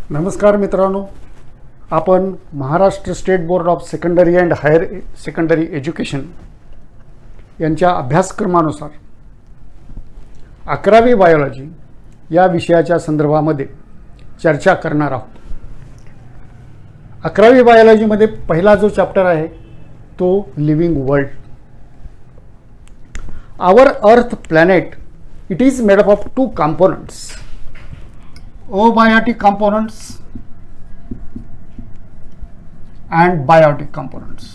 नमस्कार मित्रांनो, आपण Maharashtra state board of secondary and higher secondary education यांच्या अभ्यासक्रमानुसार 11वी बायोलॉजी या विषयाच्या संदर्भामध्ये चर्चा करणार आहोत। 11वी बायोलॉजीमध्ये पहिला जो चॅप्टर आहे तो living world. Our earth planet it is made up of two components, abiotic components and biotic components.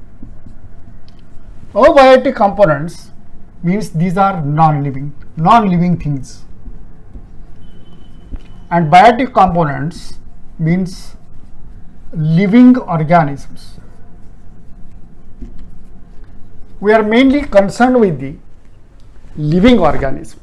Abiotic components means these are non-living things, and biotic components means living organisms. We are mainly concerned with the living organisms.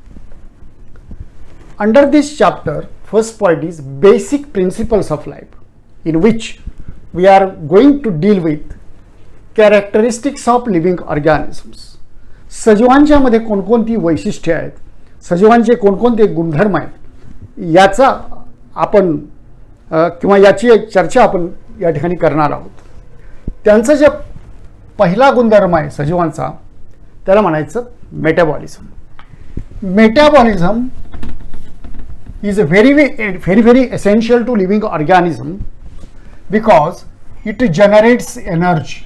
Under this chapter, first point is basic principles of life, in which we are going to deal with characteristics of living organisms. सजीवांच्या मध्ये कोणकोणती वैशिष्ट्ये आहेत, सजीवांचे कोणकोणते गुणधर्म आहेत याचा आपण किंवा याची एक चर्चा आपण या ठिकाणी करणार आहोत। त्यांचा जे पहिला गुणधर्म आहे सजीवांचा त्याला म्हणायचं metabolism. Metabolism is very essential to living organism because it generates energy.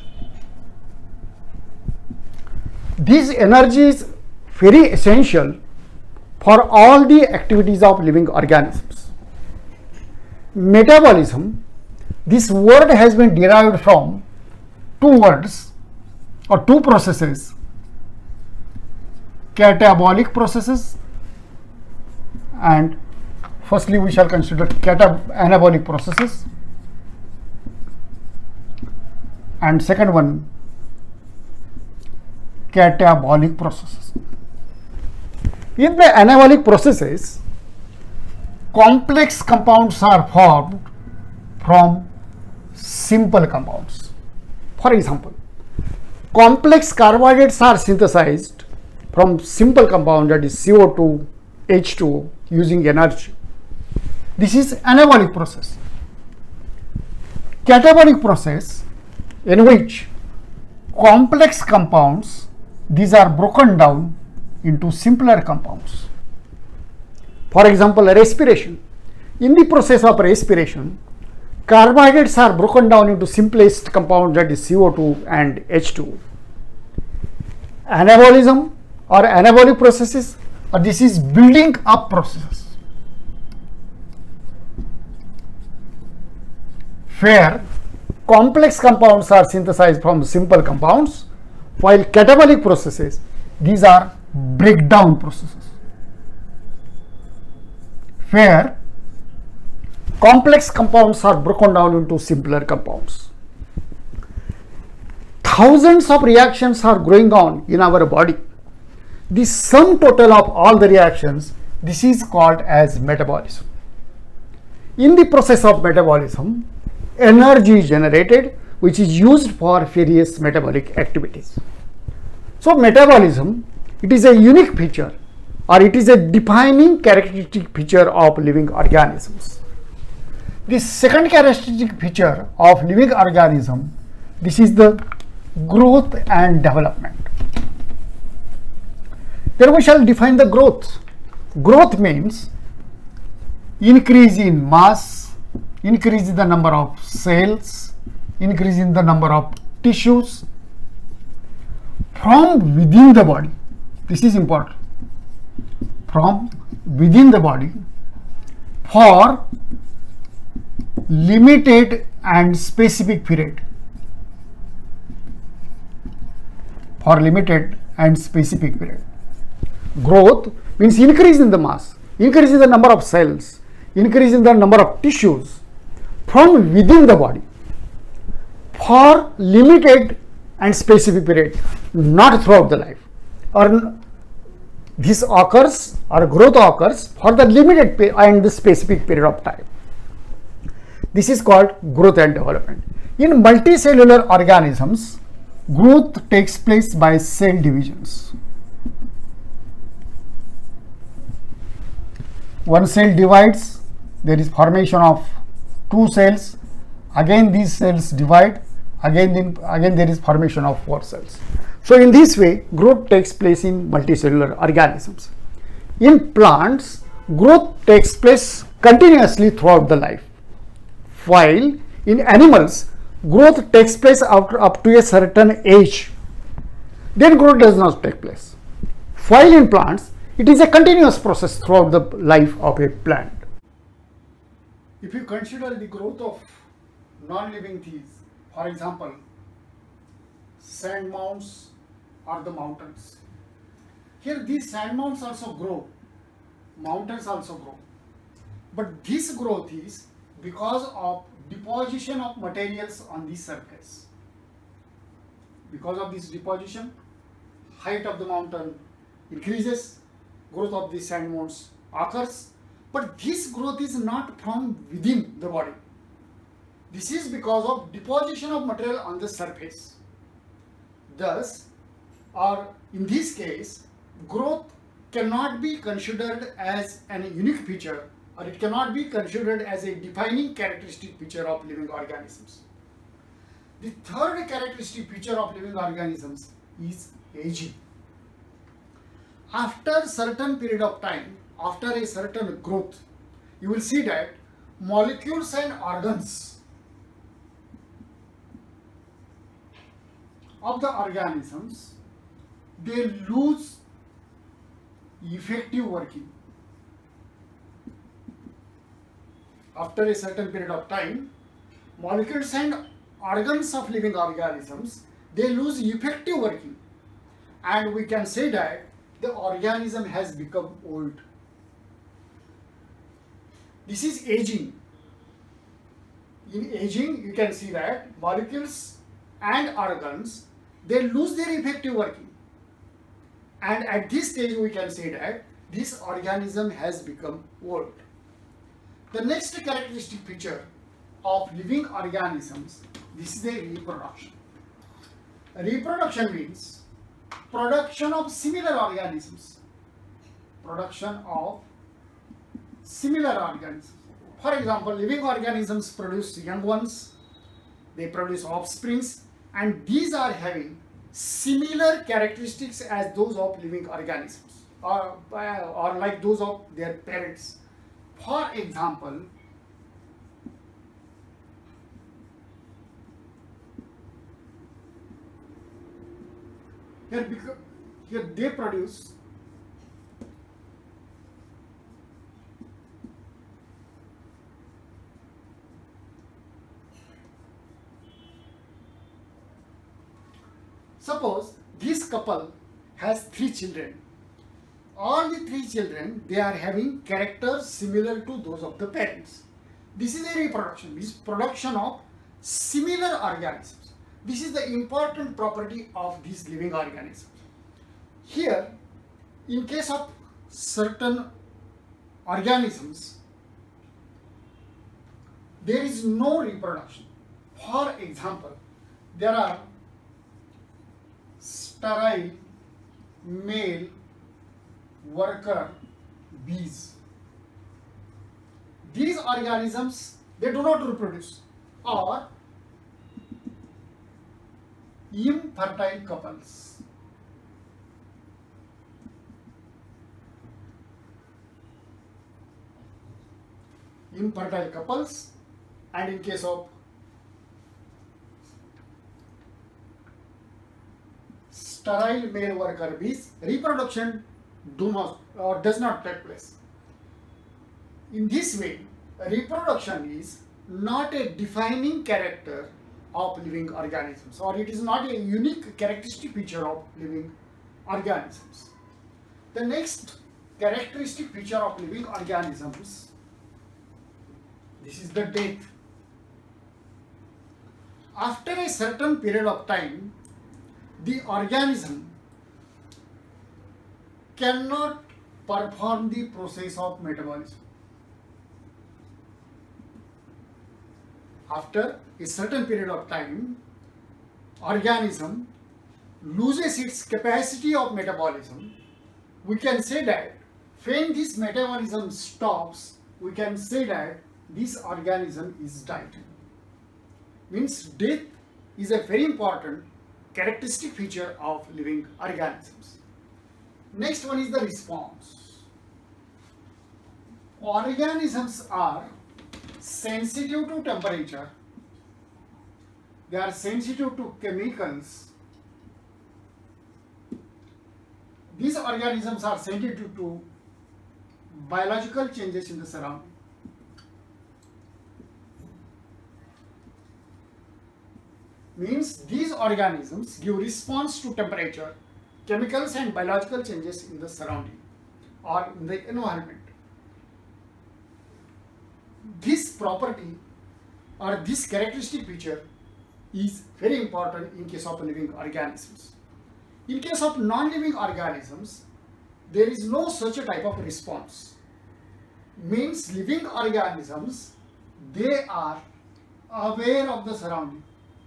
This energy is very essential for all the activities of living organisms. Metabolism, this word has been derived from two words or two processes: catabolic processes, and firstly we shall consider anabolic processes, and second one catabolic processes. In the anabolic processes, complex compounds are formed from simple compounds. For example, complex carbohydrates are synthesized from simple compound, that is CO2, H2O, using energy. This is anabolic process. Catabolic process, in which complex compounds, these are broken down into simpler compounds. For example, respiration. In the process of respiration, carbohydrates are broken down into simplest compound, that is CO2 and H2O. Anabolism or anabolic processes, this is building up process, where complex compounds are synthesized from simple compounds, while catabolic processes, these are breakdown processes, where complex compounds are broken down into simpler compounds. Thousands of reactions are going on in our body. The sum total of all the reactions, this is called as metabolism. In the process of metabolism, energy is generated which is used for various metabolic activities. So metabolism, it is a unique feature, or it is a defining characteristic feature of living organisms. The second characteristic feature of living organism, this is the growth and development. Then we shall define the growth. Growth means increase in mass, increase in the number of cells, increase in the number of tissues from within the body. This is important. From within the body for limited and specific period. For limited and specific period. Growth means increase in the mass, increase in the number of cells, increase in the number of tissues from within the body for limited and specific period, not throughout the life. Or this occurs, or growth occurs for the limited and the specific period of time. This is called growth and development. In multicellular organisms, growth takes place by cell divisions. One cell divides there is formation of two cells, again these cells divide, again there is formation of four cells. So in this way growth takes place in multicellular organisms. In plants, growth takes place continuously throughout the life, while in animals growth takes place up to a certain age, then growth does not take place. While in plants it is a continuous process throughout the life of a plant. If you consider the growth of non-living things, for example, sand mounds or the mountains. Here these sand mounds also grow, mountains also grow. But this growth is because of deposition of materials on the surface. Because of this deposition, height of the mountain increases, growth of the sand mounds occurs. But this growth is not from within the body. This is because of deposition of material on the surface. Thus, or in this case, growth cannot be considered as a unique feature, or it cannot be considered as a defining characteristic feature of living organisms. The third characteristic feature of living organisms is aging. After a certain period of time, after a certain growth, you will see that molecules and organs of the organisms, they lose effective working. After a certain period of time, molecules and organs of living organisms, they lose effective working, and we can say that the organism has become old. This is aging. In aging, you can see that molecules and organs, they lose their effective working, and at this stage we can say that this organism has become old. The next characteristic feature of living organisms, this is a reproduction. Reproduction means production of similar organisms. Production of similar organisms. For example, living organisms produce young ones, they produce offsprings, and these are having similar characteristics as those of living organisms, or like those of their parents. For example, here they produce suppose this couple has 3 children. All the 3 children, they are having characters similar to those of the parents. This is a reproduction, this is production of similar organisms. This is the important property of these living organisms. Here, in case of certain organisms, there is no reproduction. For example, there are sterile male worker bees. These organisms, they do not reproduce, or infertile couples. Infertile couples, and in case of sterile male worker bees, reproduction does not take place. In this way, reproduction is not a defining character of living organisms, or it is not a unique characteristic feature of living organisms. The next characteristic feature of living organisms, this is the death. After a certain period of time, the organism cannot perform the process of metabolism. After a certain period of time, organism loses its capacity of metabolism. We can say that when this metabolism stops, we can say that this organism is died. Means death is a very important characteristic feature of living organisms. Next one is the response. Organisms are sensitive to temperature, they are sensitive to chemicals. These organisms are sensitive to biological changes in the surrounding. Means these organisms give response to temperature, chemicals and biological changes in the surrounding or in the environment. This property or this characteristic feature is very important in case of living organisms. In case of non-living organisms, there is no such a type of response. Means living organisms, they are aware of the surrounding.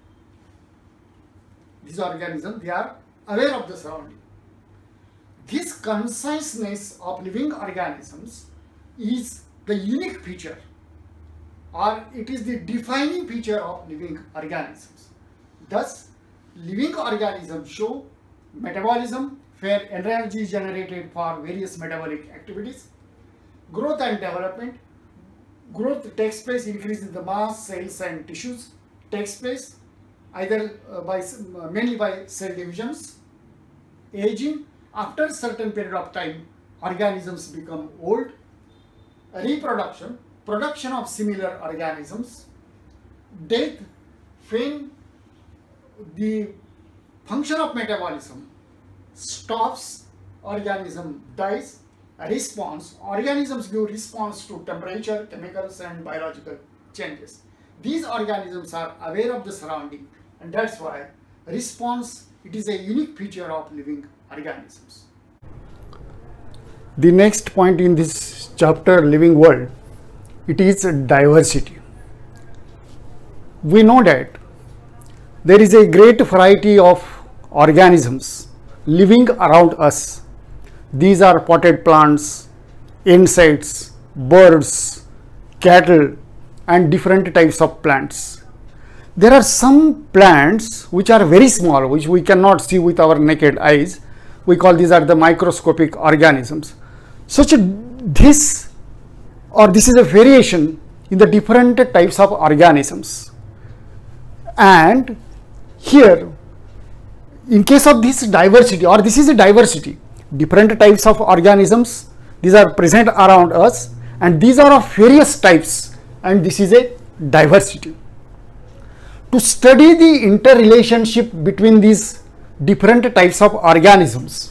These organisms, they are aware of the surrounding. This consciousness of living organisms is the unique feature, or it is the defining feature of living organisms. Thus, living organisms show metabolism, where energy is generated for various metabolic activities, growth and development. Growth takes place, increase in the mass, cells and tissues takes place either mainly by cell divisions. Aging, after certain period of time, organisms become old. Reproduction, production of similar organisms. Death, when the function of metabolism stops, organism dies. Response, organisms give response to temperature, chemicals and biological changes. These organisms are aware of the surrounding, and that's why response, it is a unique feature of living organisms. The next point in this chapter, living world, it is diversity. We know that there is a great variety of organisms living around us. These are potted plants, insects, birds, cattle and different types of plants. There are some plants which are very small, which we cannot see with our naked eyes. We call these are the microscopic organisms. This is a variation in the different types of organisms. And here, in case of this diversity, or this is a diversity, different types of organisms, these are present around us, and these are of various types, and this is a diversity. To study the interrelationship between these different types of organisms,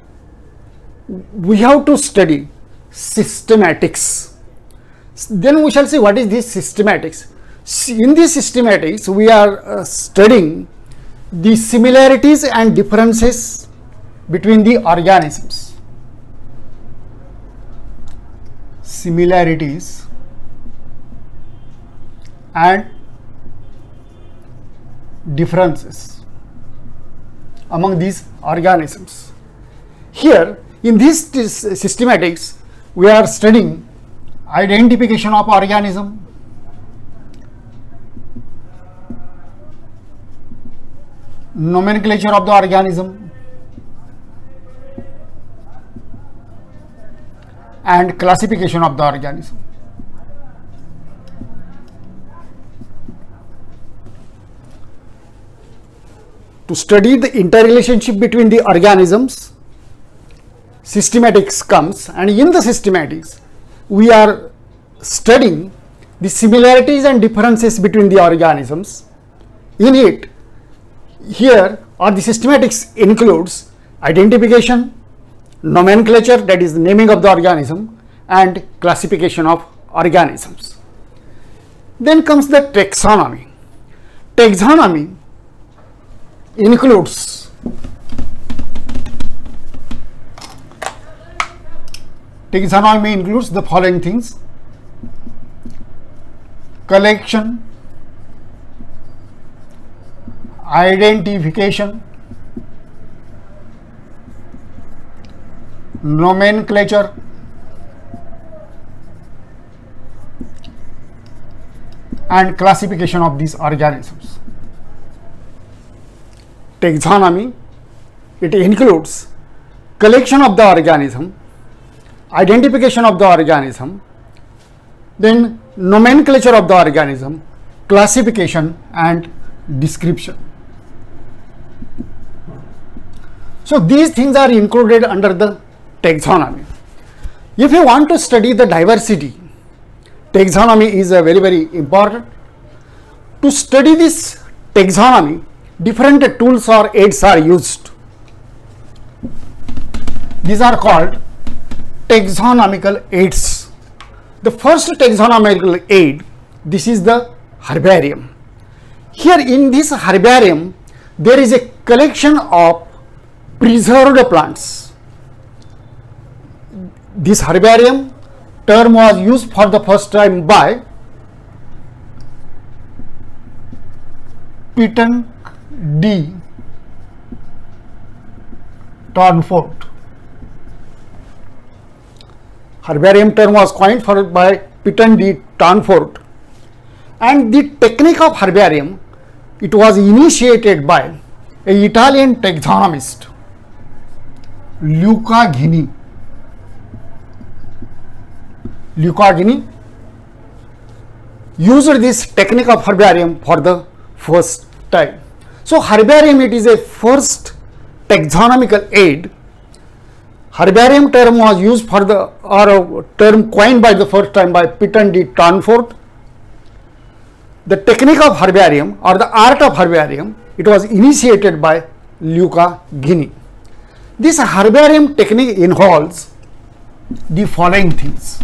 we have to study systematics. Then we shall see what is this systematics. In this systematics, we are studying the similarities and differences between the organisms. Similarities and differences among these organisms. Here in this systematics, we are studying identification of organism, nomenclature of the organism, and classification of the organism. To study the interrelationship between the organisms, systematics comes, and in the systematics we are studying the similarities and differences between the organisms. In it, here or the systematics includes identification, nomenclature, that is the naming of the organism, and classification of organisms. Then comes the taxonomy. Taxonomy includes the following things: collection, identification, nomenclature, and classification of these organisms. Taxonomy, it includes collection of the organism, identification of the organism, then nomenclature of the organism, classification and description. So these things are included under the taxonomy. If you want to study the diversity, taxonomy is a very important. To study this taxonomy, different tools or aids are used. These are called taxonomical aids. The first taxonomical aid, this is the herbarium. Here in this herbarium, there is a collection of preserved plants. This herbarium term was used for the first time by Pitton D. Tournefort. Herbarium term was coined by Pitton D. Tournefort, and the technique of herbarium, it was initiated by an Italian taxonomist, Luca Ghini. Luca Ghini used this technique of herbarium for the first time. So herbarium, it is a first taxonomical aid. Herbarium term was used for the, or a term coined by the first time by Pitton D. Tournefort. The technique of herbarium or the art of herbarium, it was initiated by Luca Ghini. This herbarium technique involves the following things.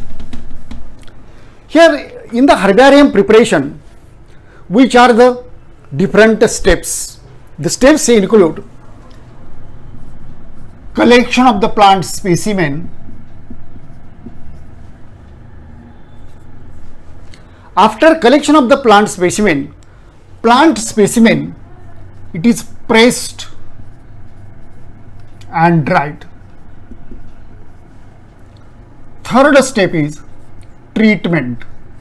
Here in the herbarium preparation, which are the different steps? The steps include collection of the plant specimen. After collection of the plant specimen, it is pressed and dried. Third step is treatment.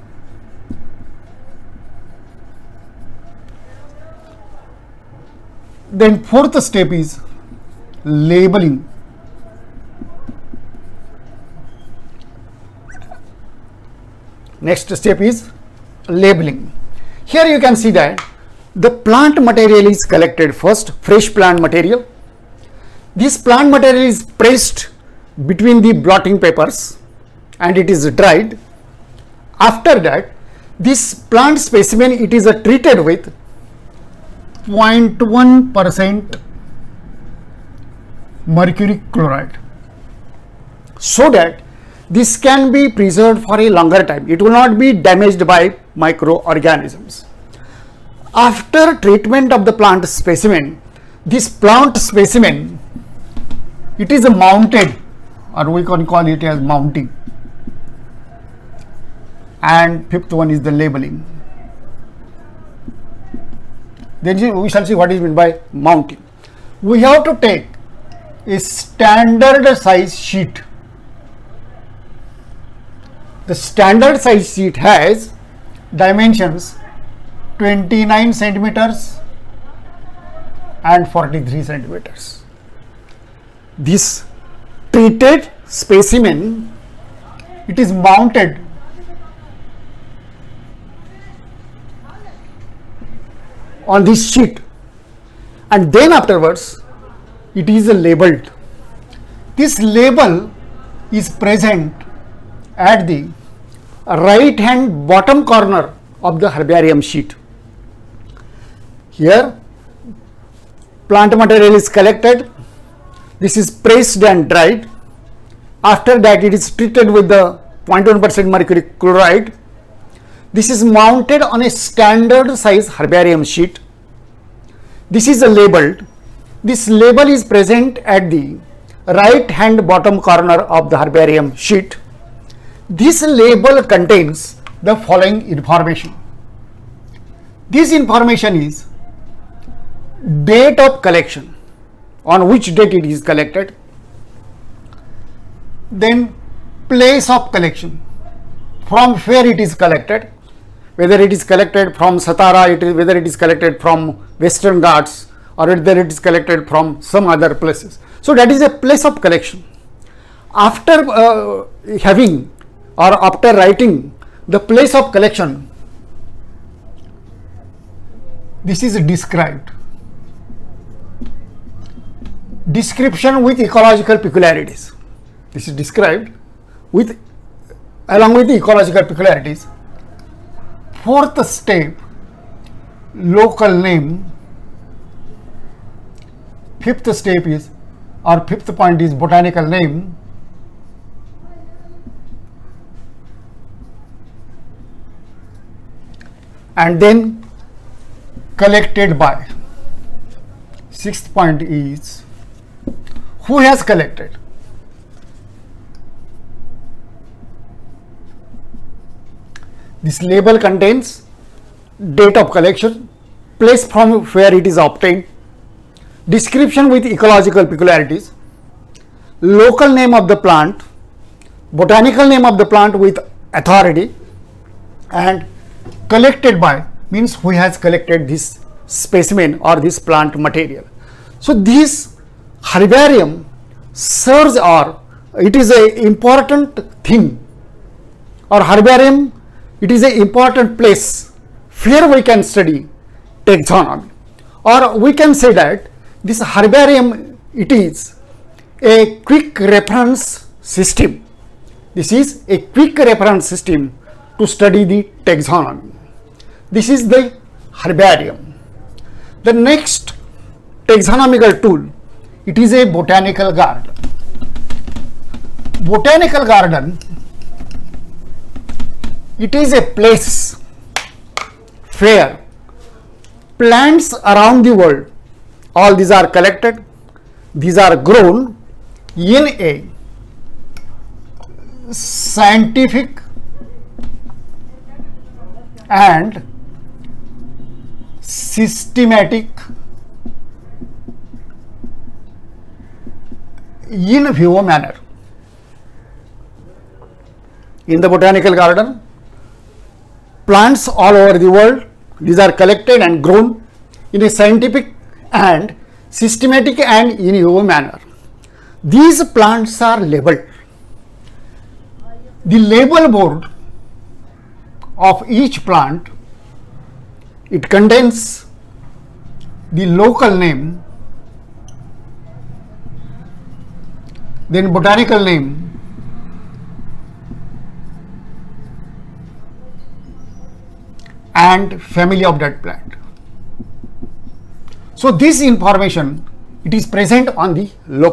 Then fourth step is labeling. Next step is labeling. Here you can see that the plant material is collected first, fresh plant material. This plant material is pressed between the blotting papers and it is dried. After that, this plant specimen, it is treated with 0.1% mercury chloride, so that this can be preserved for a longer time. It will not be damaged by microorganisms. After treatment of the plant specimen, this plant specimen, it is mounted, or we can call it as mounting. And fifth one is the labeling. Then we shall see what is meant by mounting. We have to take a standard size sheet. The standard size sheet has dimensions 29 centimeters and 43 centimeters. This treated specimen, it is mounted on this sheet, and then afterwards it is labeled. This label is present at the right hand bottom corner of the herbarium sheet. Here plant material is collected, this is pressed and dried. After that it is treated with the 0.1% mercury chloride. This is mounted on a standard size herbarium sheet. This is labeled. This label is present at the right hand bottom corner of the herbarium sheet. This label contains the following information. This information is date of collection, on which date it is collected, then place of collection, from where it is collected, whether it is collected from Satara, whether it is collected from Western Ghats, or whether it is collected from some other places. So that is a place of collection. After having or after writing the place of collection, this is described. Description with ecological peculiarities. This is described with along with the ecological peculiarities. Fourth step, local name. Fifth step is, or fifth point is botanical name. And then collected by. Sixth point is who has collected. This label contains date of collection, place from where it is obtained, description with ecological peculiarities, local name of the plant, botanical name of the plant with authority, and collected by means who has collected this specimen or this plant material. So this herbarium serves, or it is a important thing, or herbarium, it is an important place where we can study taxonomy, or we can say that this herbarium, it is a quick reference system. This is a quick reference system to study the taxonomy. This is the herbarium. The next taxonomical tool, it is a botanical garden. Botanical garden, it is a place where plants around the world, all these are collected, these are grown in a scientific and systematic in vivo manner. In the botanical garden, plants all over the world, these are collected and grown in a scientific and systematic and in vivo manner. These plants are labeled. The label board of each plant, it contains the local name, then botanical name, and family of that plant. So this information, it is present on the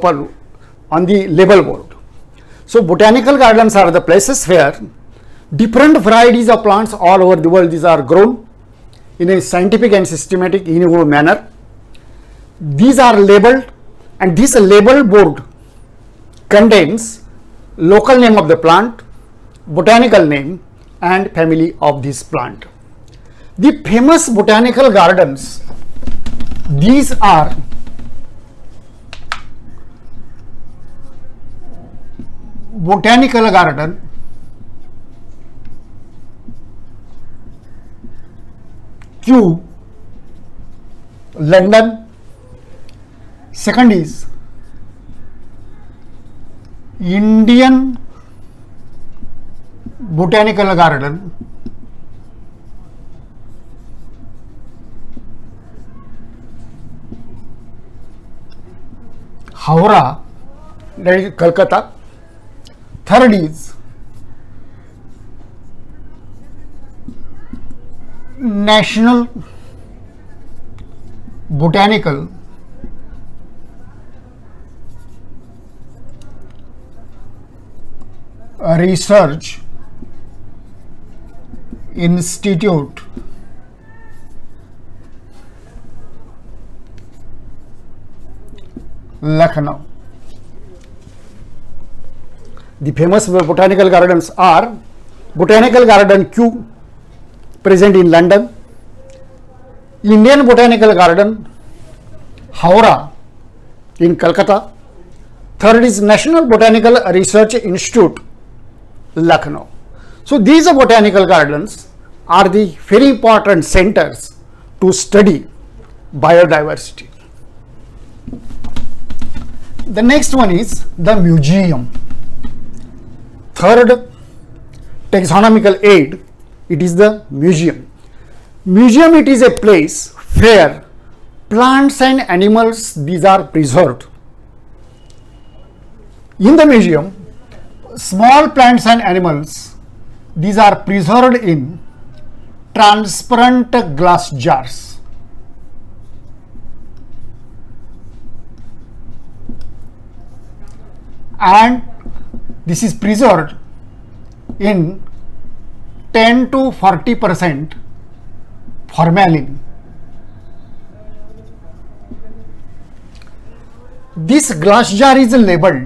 label board. So botanical gardens are the places where different varieties of plants all over the world, these are grown in a scientific and systematic in vivo manner. These are labeled, and this label board contains local name of the plant, botanical name, and family of this plant. The famous botanical gardens, these are Botanical Garden, Kew, London. Second is Indian Botanical Garden, Howrah, that is Calcutta. Third is National Botanical Research Institute, Lucknow. The famous botanical gardens are Botanical Garden Kew, present in London, Indian Botanical Garden, Howrah in Calcutta. Third is National Botanical Research Institute, Lucknow. So these botanical gardens, are the very important centers to study biodiversity. The next one is the museum. Third taxonomical aid, it is the museum. Museum, it is a place where plants and animals, these are preserved. In the museum, small plants and animals, these are preserved in transparent glass jars. And this is preserved in 10 to 40% formalin. This glass jar is labeled.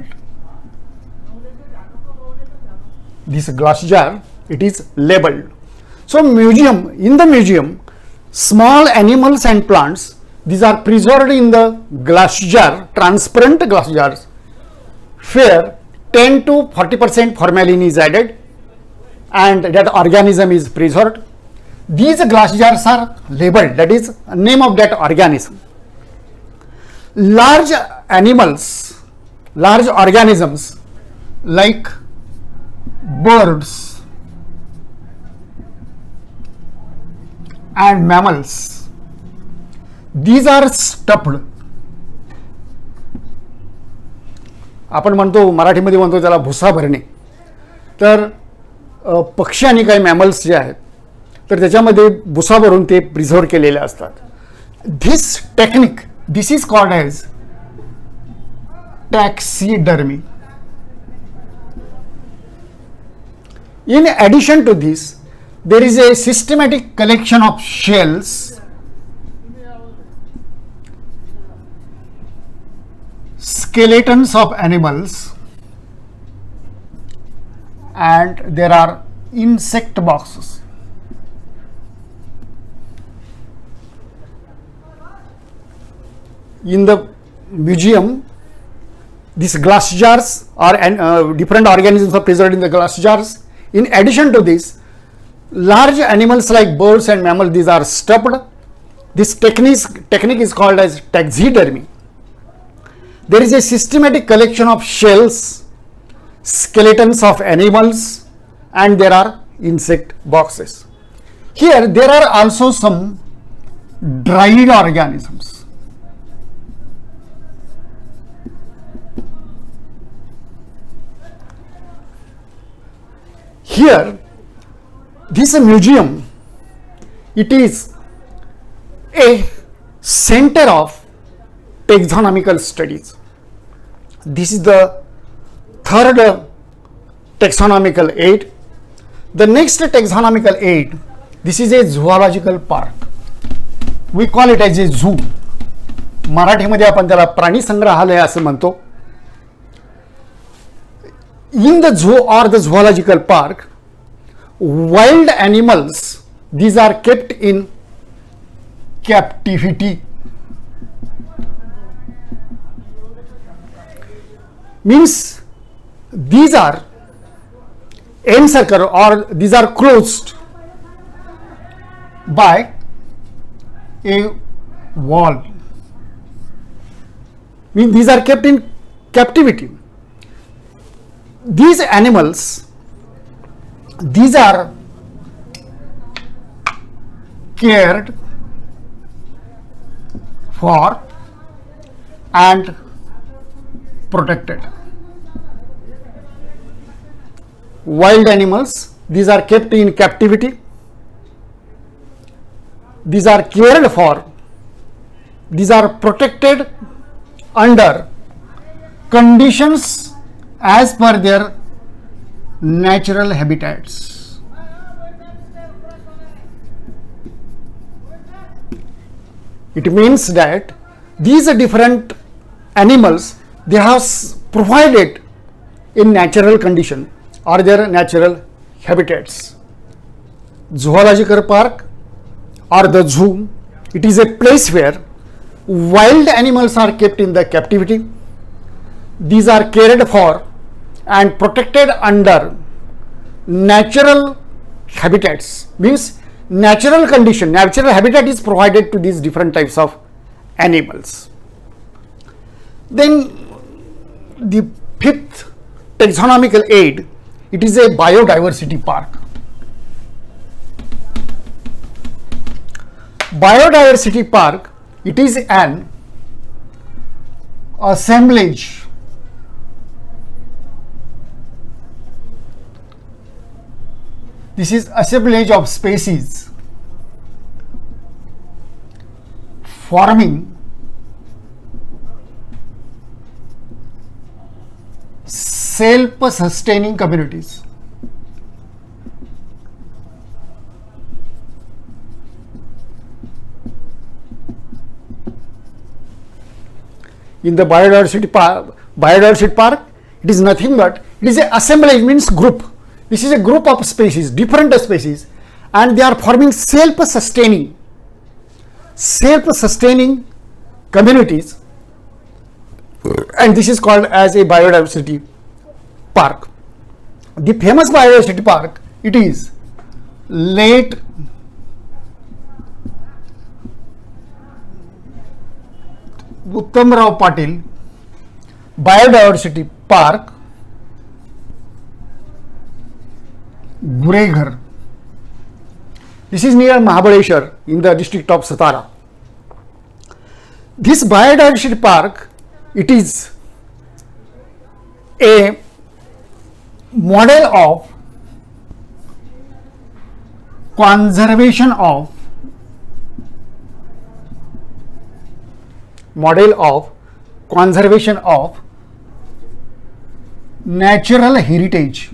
This glass jar, it is labeled. So museum, in the museum, small animals and plants, these are preserved in the glass jar, transparent glass jars, where 10 to 40% formalin is added and that organism is preserved. These glass jars are labeled, that is name of that organism. Large animals, large organisms like birds and mammals, these are stuffed. आपण म्हणतो मराठीमध्ये म्हणतो त्याला भुसा भरणे. तर पक्षी आणि काही मॅमल्स जे आहेत तर त्याच्यामध्ये भुसा भरून ते प्रिझर्व केलेले असतात. This technique, this is called as taxidermy. In addition to this, there is a systematic collection of shells, skeletons of animals, and there are insect boxes. In the museum, these glass jars are different organisms are preserved in the glass jars. In addition to this, large animals like birds and mammals, these are stuffed. This technique is called as taxidermy. There is a systematic collection of shells, skeletons of animals, and there are insect boxes. Here there are also some dried organisms. Here, this museum, it is a center of taxonomical studies. This is the third taxonomical aid. The next taxonomical aid, this is a zoological park. We call it as a zoo. मराठीमध्ये आपण त्याला प्राणी संग्रहालय असं म्हणतो. In the zoo or the zoological park, wild animals, these are kept in captivity. Means these are encircled or these are closed by a wall. Means these are kept in captivity. These animals, these are cared for and protected. Wild animals, these are kept in captivity. These are cared for. These are protected under conditions as per their natural habitats. It means that these different animals, they have provided in natural condition or their natural habitats. Zoological park or the zoo, it is a place where wild animals are kept in the captivity. These are cared for and protected under natural habitats. Means natural condition, natural habitat is provided to these different types of animals. Then the fifth taxonomical aid, it is a biodiversity park. Biodiversity park, it is an assemblage of species forming self-sustaining communities. In the biodiversity park, it is nothing but, it is an assemblage, means group. This is a group of species, different species, and they are forming self-sustaining communities, and this is called as a biodiversity park. The famous biodiversity park, it is Late Uttamrao Patil Biodiversity Park, Gureghar. This is near Mahabaleshwar in the district of Satara. This biodiversity park, it is a model of conservation of natural heritage.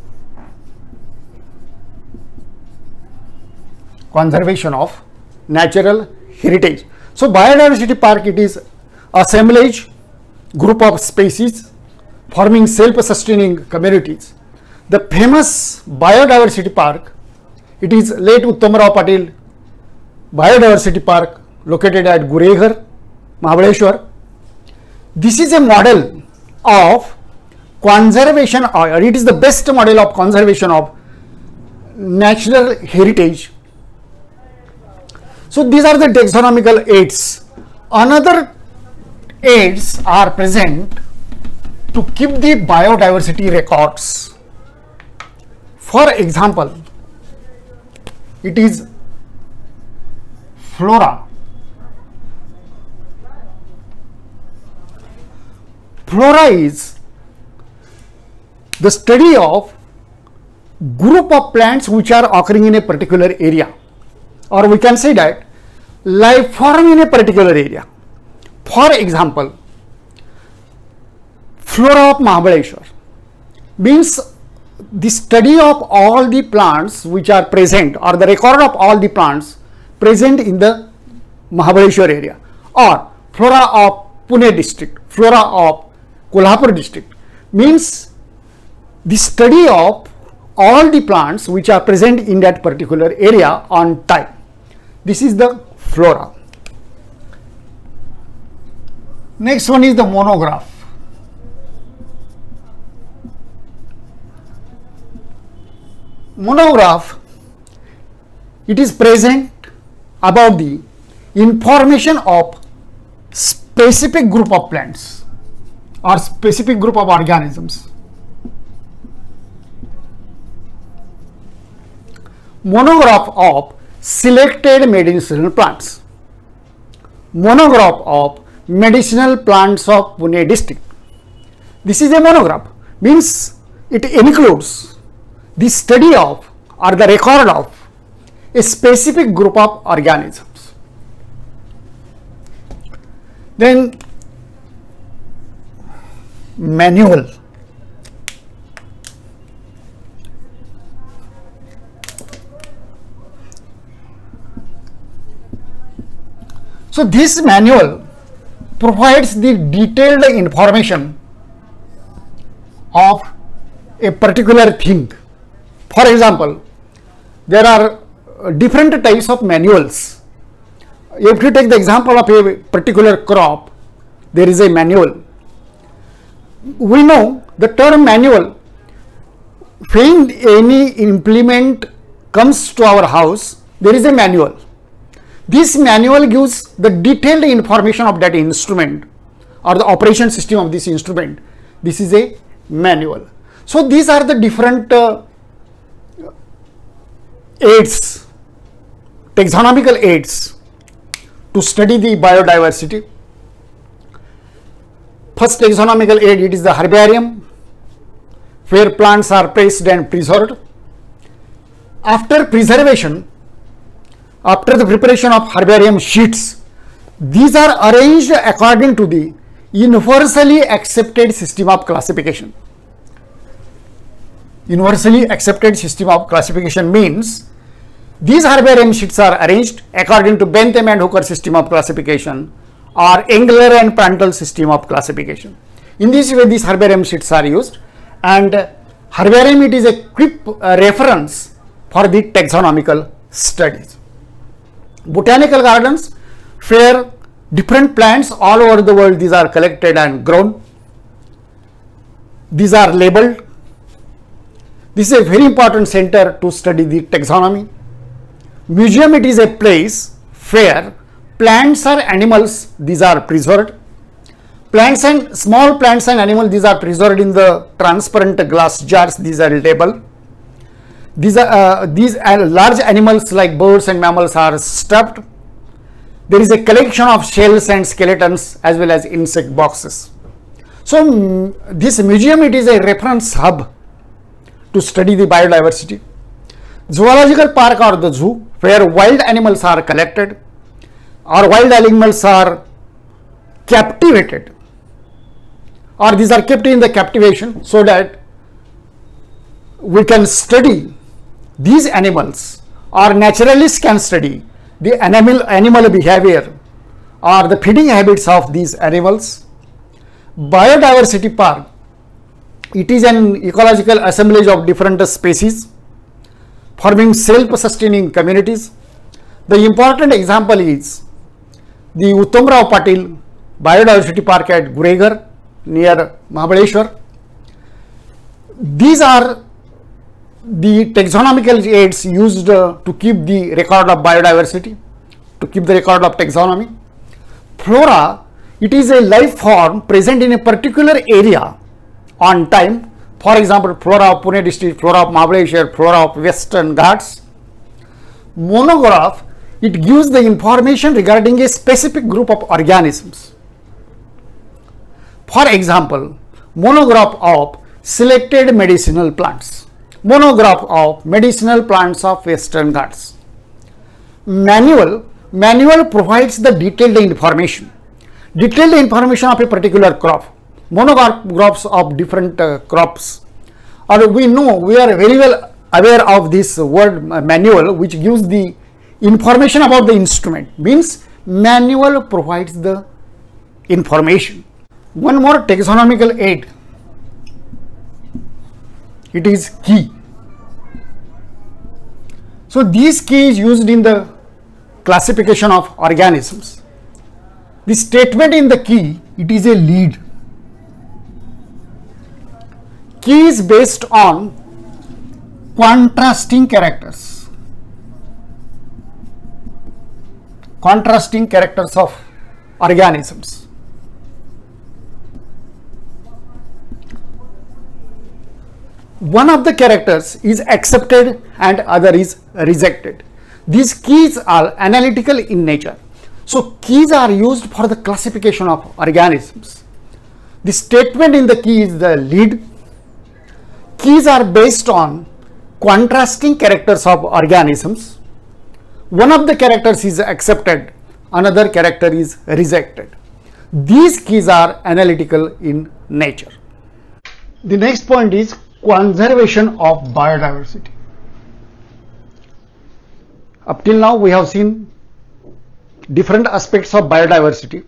Conservation of natural heritage. So biodiversity park, it is assemblage, group of species forming self-sustaining communities. The famous biodiversity park, it is Late Uttamrao Patil Biodiversity Park, located at Gureghar, Mahabaleshwar. This is a model of conservation, or it is the best model of conservation of natural heritage. So these are the taxonomical aids. Another aids are present to keep the biodiversity records. For example, it is flora. Flora is the study of group of plants which are occurring in a particular area, or we can say that life form in a particular area. For example, flora of Mahabaleshwar means the study of all the plants which are present, or the record of all the plants present in the Mahabaleshwar area, or flora of Pune district, flora of Kolhapur district, means the study of all the plants which are present in that particular area on time. This is the flora. Next one is the monograph. Monograph, it is present about the information of specific group of plants or specific group of organisms. Monograph of selected medicinal plants. Monograph of medicinal plants of Pune district. This is a monograph, means it includes the study of or the record of a specific group of organisms. Then manual. So this manual provides the detailed information of a particular thing. For example, there are different types of manuals. If you take the example of a particular crop, there is a manual. We know the term manual, when any implement comes to our house, there is a manual. This manual gives the detailed information of that instrument or the operation system of this instrument. This is a manual. So these are the different aids, taxonomical aids to study the biodiversity. First taxonomical aid, it is the herbarium, where plants are placed and preserved. After preservation, after the preparation of herbarium sheets, these are arranged according to the universally accepted system of classification. Universally accepted system of classification means these herbarium sheets are arranged according to Bentham and Hooker system of classification or Engler and Prandtl system of classification. In this way, these herbarium sheets are used, and herbarium, it is a quick reference for the taxonomical studies. Botanical gardens, where different plants all over the world, these are collected and grown. These are labeled. This is a very important center to study the taxonomy. Museum, it is a place where plants or animals, these are preserved. Plants and small plants and animals, these are preserved in the transparent glass jars. These are labeled. These large animals like birds and mammals are stuffed. There is a collection of shells and skeletons as well as insect boxes. So this museum, it is a reference hub to study the biodiversity. Zoological park or the zoo, where wild animals are collected or wild animals are captivated, or these are kept in the captivation, so that we can study these animals, or naturalists can study the animal behavior or the feeding habits of these animals. Biodiversity park, it is an ecological assemblage of different species forming self-sustaining communities. The important example is the Uttam Rao Patil Biodiversity Park at Guregar near Mahabaleshwar. These are the taxonomical aids used to keep the record of biodiversity, to keep the record of taxonomy. Flora, it is a life form present in a particular area on time. For example, flora of Pune district, flora of Mahabaleshwar, flora of Western Ghats. Monograph, it gives the information regarding a specific group of organisms. For example, monograph of selected medicinal plants, monograph of medicinal plants of Western Ghats. Manual provides the detailed information of a particular crop, monographs of different crops. Or we are very well aware of this word manual, which gives the information about the instrument, means manual provides the information. One more taxonomical aid, it is key. So this key is used in the classification of organisms. The statement in the key, it is a lead. Key is based on contrasting characters of organisms. One of the characters is accepted and other is rejected. These keys are analytical in nature. So keys are used for the classification of organisms. The statement in the key is the lead. Keys are based on contrasting characters of organisms. One of the characters is accepted, another character is rejected. These keys are analytical in nature. The next point is conservation of biodiversity. Up till now we have seen different aspects of biodiversity.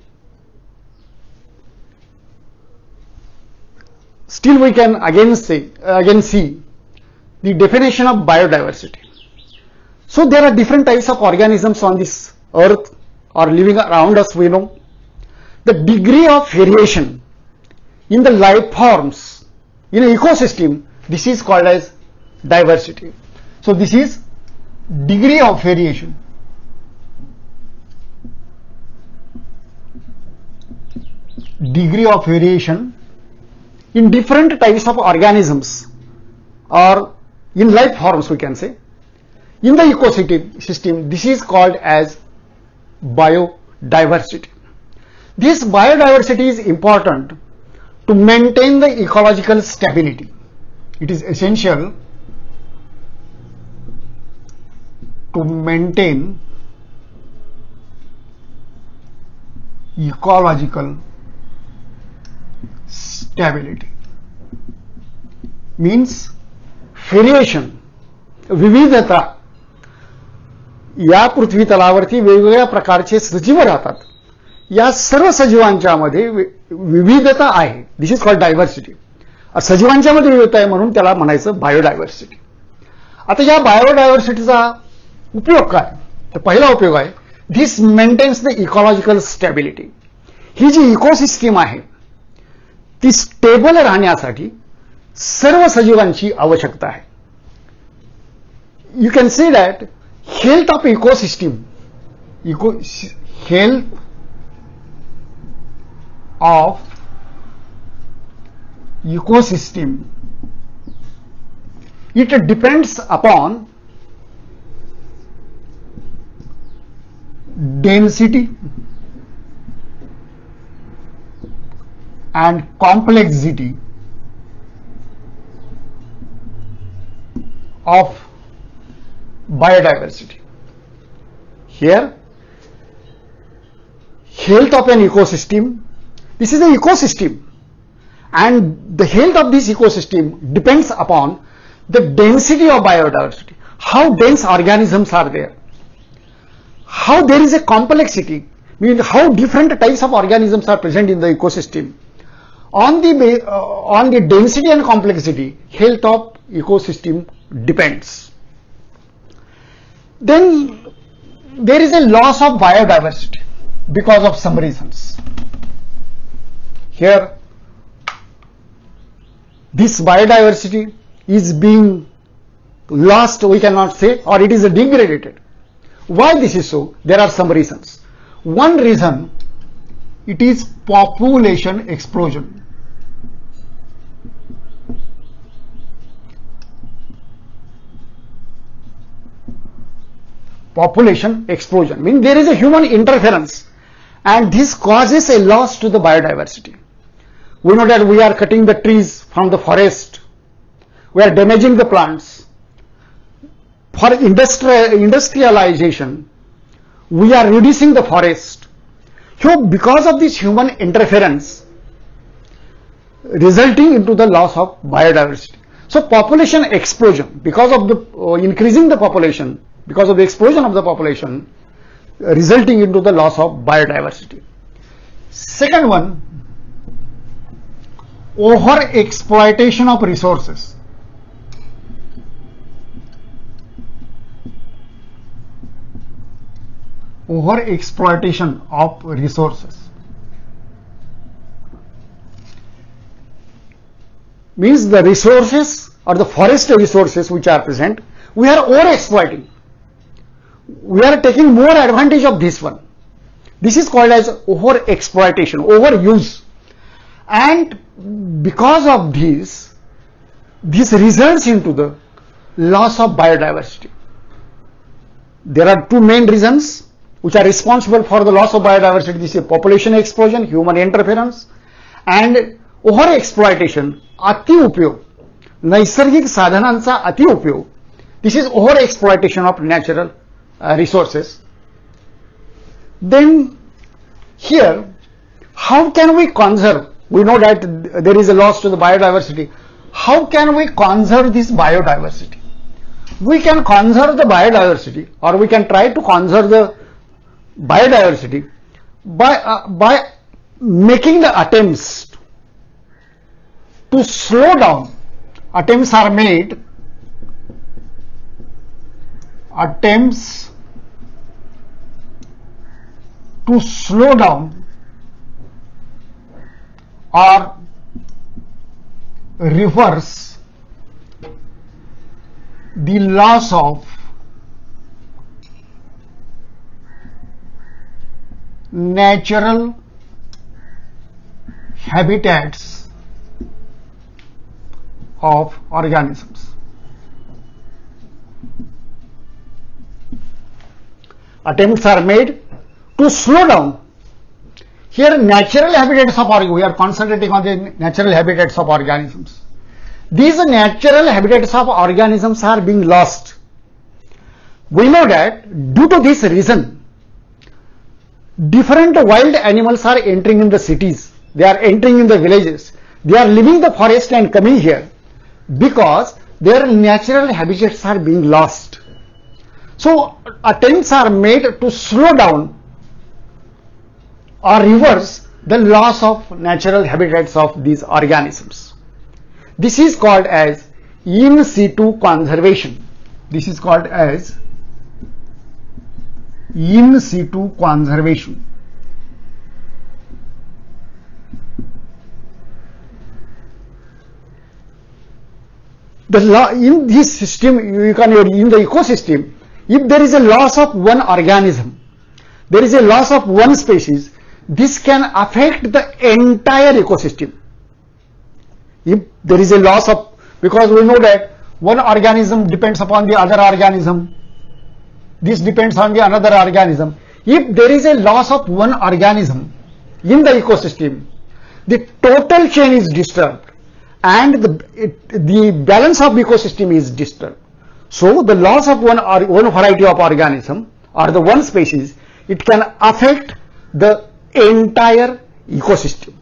Still we can again see the definition of biodiversity. So there are different types of organisms on this earth or living around us, we know. The degree of variation in the life forms in an ecosystem, this is called as diversity. So this is degree of variation in different types of organisms, or in life forms we can say, in the ecosystem. This is called as biodiversity. This biodiversity is important to maintain the ecological stability. It is essential to maintain ecological stability. Means variation, विविधता. या पृथ्वी तलावरती वेगवेगळ्या प्रकारचे सजीव राहतात. या सर्व सजीवांच्या मध्ये विविधता आहे. This is called diversity. सजीवांच्या मध्ये विविधता आहे म्हणून त्याला म्हणायचं बायोडायव्हर्सिटी. आता या बायोडायव्हर्सिटीचा उपयोग काय? तर पहिला उपयोग आहे this maintains the ecological stability. ही जी इकोसिस्टीम आहे ती स्टेबल राहण्यासाठी सर्व सजीवांची आवश्यकता आहे. You can say that health of ecosystem, health of ecosystem, it depends upon density and complexity of biodiversity. Here, health of an ecosystem, this is an ecosystem, and the health of this ecosystem depends upon the density of biodiversity. How dense organisms are there, how there is a complexity, meaning how different types of organisms are present in the ecosystem. On the density and complexity, health of ecosystem depends. Then there is a loss of biodiversity because of some reasons. Here this biodiversity is being lost, we cannot say, or it is degraded. Why this is so? There are some reasons. One reason, it is population explosion. Population explosion means there is a human interference, and this causes a loss to the biodiversity. We know that we are cutting the trees from the forest, we are damaging the plants. For industrialization, we are reducing the forest. So because of this human interference, resulting into the loss of biodiversity. So population explosion, because of the increasing the population, because of the explosion of the population, resulting into the loss of biodiversity. Second one, over exploitation of resources. Over exploitation of resources means the resources or the forest resources which are present, we are over exploiting. We are taking more advantage of this one. This is called as over exploitation, overuse. And because of this results into the loss of biodiversity. There are two main reasons which are responsible for the loss of biodiversity. This is population explosion, human interference, and over exploitation, अति उपयोग, नैसर्गिक साधनांचा अति उपयोग. This is over exploitation of natural resources. Then here, how can we conserve? We know that there is a loss to the biodiversity. How can we conserve this biodiversity? We can conserve the biodiversity, or we can try to conserve the biodiversity by making the attempts to slow down. Attempts are made. Attempts to slow down or reverse the loss of natural habitats of organisms. Attempts are made to slow down. Here natural habitats of organisms, we are concentrating on the natural habitats of organisms. These natural habitats of organisms are being lost. We know that due to this reason, different wild animals are entering in the cities. They are entering in the villages. They are leaving the forest and coming here because their natural habitats are being lost. So attempts are made to slow down or reverse the loss of natural habitats of these organisms. This is called as in situ conservation. This is called as in situ conservation. In this system, you can, in the ecosystem, if there is a loss of one organism, there is a loss of one species, this can affect the entire ecosystem. If there is a loss of, because we know that one organism depends upon the other organism, this depends on the another organism. If there is a loss of one organism in the ecosystem, the total chain is disturbed and the balance of the ecosystem is disturbed. So the loss of one variety of organism or the one species, it can affect the entire ecosystem.